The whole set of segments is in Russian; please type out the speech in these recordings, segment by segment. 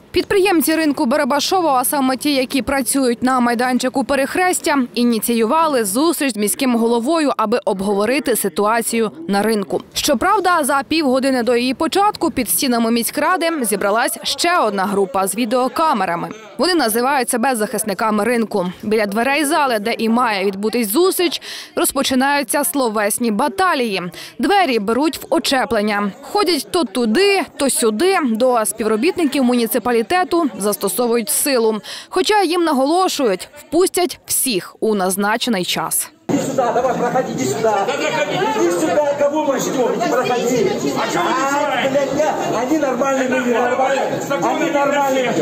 Підприємці ринку Барабашово, а саме ті, які працюють на майданчику Перехрестя, ініціювали зустріч з міським головою, аби обговорити ситуацію на ринку. Щоправда, за півгодини до її початку під стінами міськради зібралась ще одна група з відеокамерами. Вони називають себе захисниками ринку. Біля дверей зали, де і має відбутись зустріч, розпочинаються словесні баталії. Двері беруть в очеплення. Ходять то туди, то сюди. До співробітників муніципалітету застосовують силу. Хоча їм наголошують, впустять всіх у назначений час. Иди сюда, давай, проходи, иди сюда. Иди сюда, кого мы ждем? Иди, проходи. Они нормальные, мы не нормальные. Они нормальные.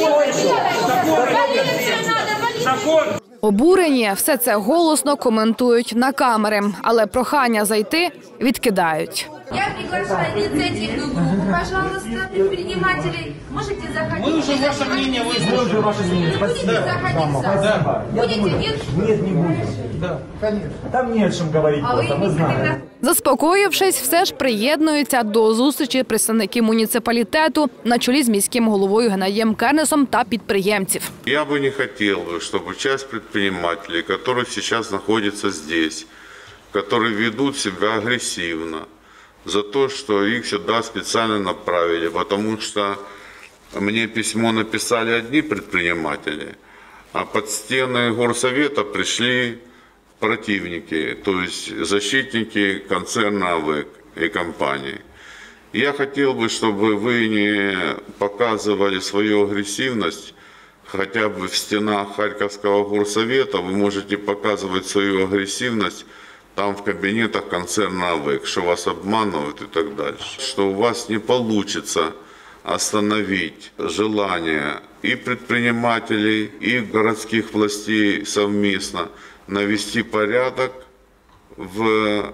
Закон. Обурені все це голосно коментують на камери, але прохання зайти відкидають. Я приглашаю инициативную группу, пожалуйста, предпринимателей. Можете заходить. Мы уже ваше мнение выслушали. Мы уже ваше мнение. Будете заходить в зал? Будете, нет? Нет, не будем. Да, конечно. Там не о чем говорить, просто мы знаем. Заспокоївшись, все ж приєднуються до зустрічі представники муніципалітету на чолі з міським головою Геннадієм Кернесом та підприємців. Я бы не хотел, чтобы часть предпринимателей, которые сейчас находятся здесь, которые ведут себя агрессивно, за то, что их сюда специально направили, потому что мне письмо написали одни предприниматели, а под стены горсовета пришли противники, то есть защитники концерна АВЭК и компании. Я хотел бы, чтобы вы не показывали свою агрессивность хотя бы в стенах Харьковского горсовета. Вы можете показывать свою агрессивность там в кабинетах концерна АВЭК, что вас обманывают и так дальше. Что у вас не получится остановить желание и предпринимателей, и городских властей совместно навести порядок в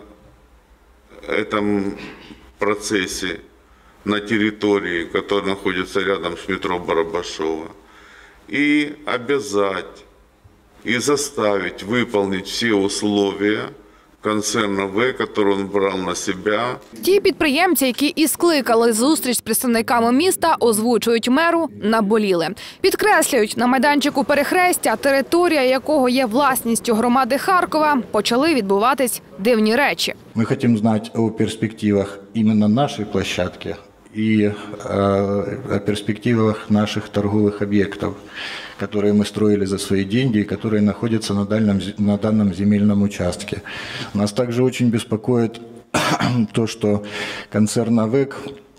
этом процессе на территории, которая находится рядом с метро Барабашово, и обязать, и заставить выполнить все условия концерна АВЭК, який він брав на себе. Ті підприємці, які і скликали зустріч з представниками міста, озвучують меру наболіле. Підкреслюють, на майданчику Перехрестя, територія якого є власністю громади Харкова, почали відбуватись дивні речі. Ми хочемо знати о перспективах іменно нашої площадки и о перспективах наших торговых объектов, которые мы строили за свои деньги и которые находятся на данном земельном участке. Нас также очень беспокоит то, что концерн АВЭК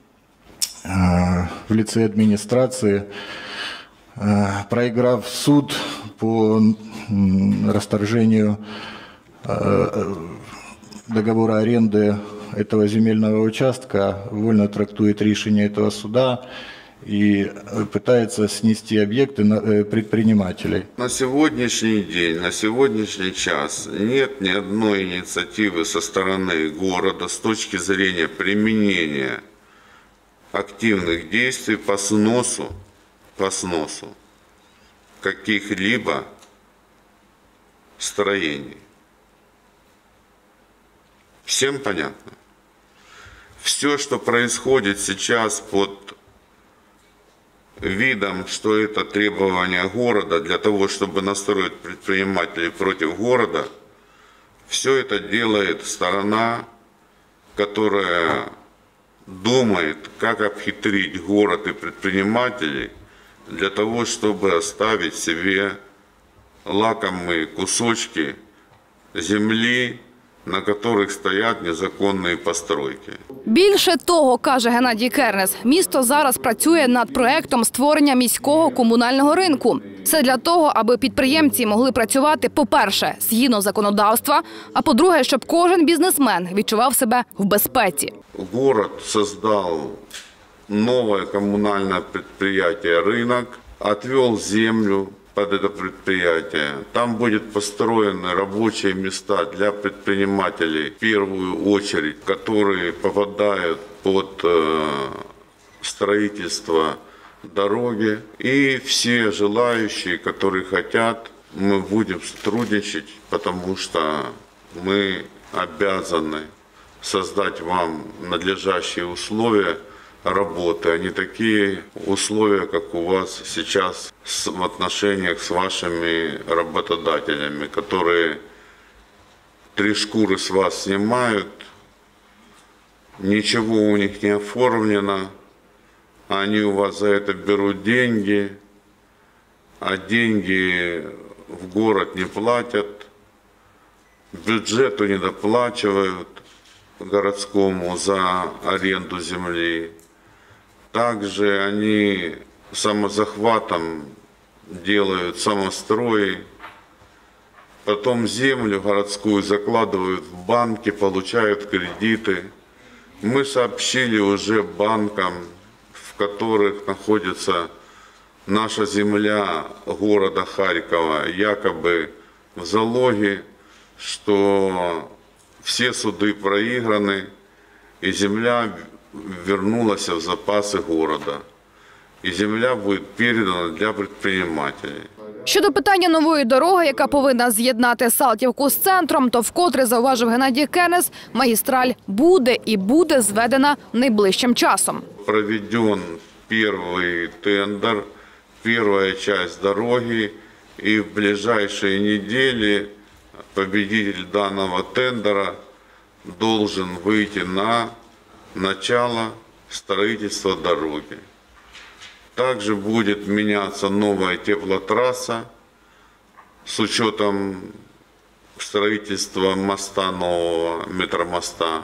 в лице администрации, проиграв суд по расторжению договора аренды этого земельного участка, вольно трактует решение этого суда и пытается снести объекты предпринимателей. На сегодняшний день, на сегодняшний час нет ни одной инициативы со стороны города с точки зрения применения активных действий по сносу каких-либо строений. Всем понятно? Все, что происходит сейчас под видом, что это требование города для того, чтобы настроить предпринимателей против города, все это делает сторона, которая думает, как обхитрить город и предпринимателей для того, чтобы оставить себе лакомые кусочки земли, на яких стоять незаконні постройки. Більше того, каже Геннадій Кернес, місто зараз працює над проектом створення міського комунального ринку. Це для того, аби підприємці могли працювати, по-перше, згідно законодавства, а по-друге, щоб кожен бізнесмен відчував себе в безпеці. Город створив нове комунальне підприємство «Ринок», відвів землю под это предприятие. Там будут построены рабочие места для предпринимателей, в первую очередь, которые попадают под строительство дороги. И все желающие, которые хотят, мы будем сотрудничать, потому что мы обязаны создать вам надлежащие условия работы, а не такие условия, как у вас сейчас в отношениях с вашими работодателями, которые 3 шкуры с вас снимают, ничего у них не оформлено, они у вас за это берут деньги, а деньги в город не платят, бюджету не доплачивают городскому за аренду земли. Также они самозахватом делают самострои, потом землю городскую закладывают в банки, получают кредиты. Мы сообщили уже банкам, в которых находится наша земля города Харькова, якобы в залоге, что все суды проиграны, и земля вернулась в запасы города. І земля буде передана для предпринимателей. Щодо питання нової дороги, яка повинна з'єднати Салтівку з центром, то вкотре зауважив Геннадій Кенес, магістраль буде і буде зведена найближчим часом. Проведен перший тендер, перша частина дороги, і в ближайшие недели победитель данного тендера должен выйти на начало строительства дороги. Также будет меняться новая теплотрасса с учетом строительства моста нового, метромоста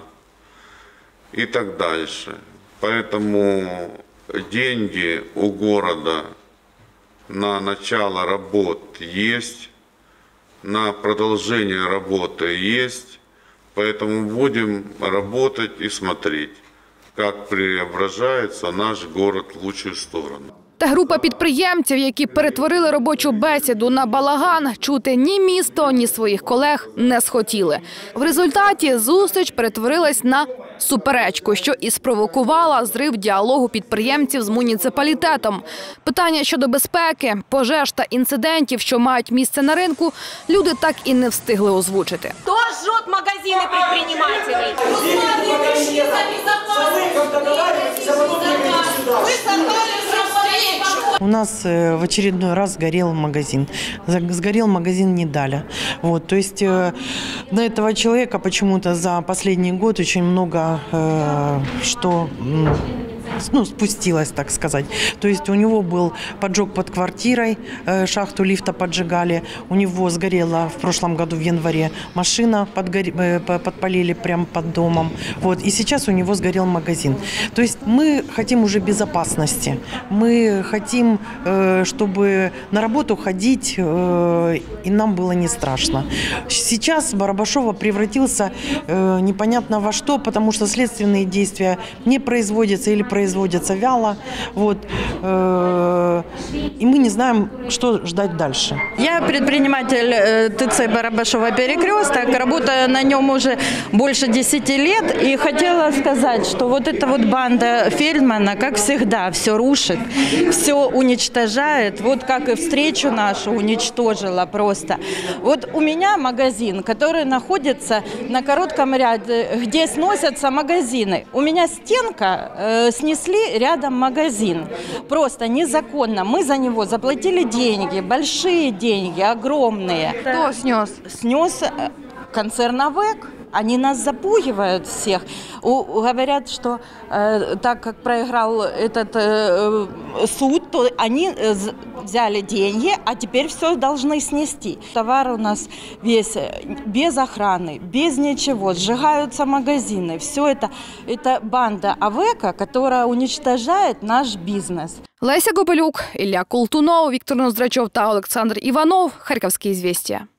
и так дальше. Поэтому деньги у города на начало работ есть, на продолжение работы есть, поэтому будем работать и смотреть, как преображается наш город в лучшую сторону. Та група підприємців, які перетворили робочу бесіду на балаган, чути ні місто, ні своїх колег не схотіли. В результаті зустріч перетворилась на суперечку, що і спровокувала зрив діалогу підприємців з муніципалітетом. Питання щодо безпеки, пожеж та інцидентів, що мають місце на ринку, люди так і не встигли озвучити. Хто жжет магазини підприємців? У нас в очередной раз сгорел магазин. Сгорел магазин Недаля. Вот, то есть на этого человека почему-то за последний год очень много что... спустилась, так сказать. То есть у него был поджог под квартирой, шахту лифта поджигали. У него сгорела в прошлом году в январе машина, подпалили прямо под домом. Вот. И сейчас у него сгорел магазин. То есть мы хотим уже безопасности. Мы хотим, чтобы на работу ходить, и нам было не страшно. Сейчас Барабашово превратился непонятно во что, потому что следственные действия не производятся или производятся вяло. Вот. И мы не знаем, что ждать дальше. Я предприниматель ТЦ Барабашово перекресток, работаю на нем уже больше 10 лет. И хотела сказать, что вот эта вот банда Фельдмана, как всегда, все рушит, все уничтожает. Вот как и встречу нашу уничтожила просто. Вот у меня магазин, который находится на коротком ряде, где сносятся магазины. У меня стенка, снесли рядом магазин. Просто незаконно. Мы за него заплатили деньги, большие деньги, огромные. Кто снес? Снес концерн АВЭК. Они нас запугивают всех. Говорят, что так как проиграл этот суд, то они взяли деньги, а теперь все должны снести. Товар у нас весь без охраны, без ничего. Сжигаются магазины. Все это банда АВЭКа, которая уничтожает наш бизнес. Леся Гопелюк, Ілля Колтунов, Віктор Ноздрачов та Олександр Іванов. Харківські «Ізвістія».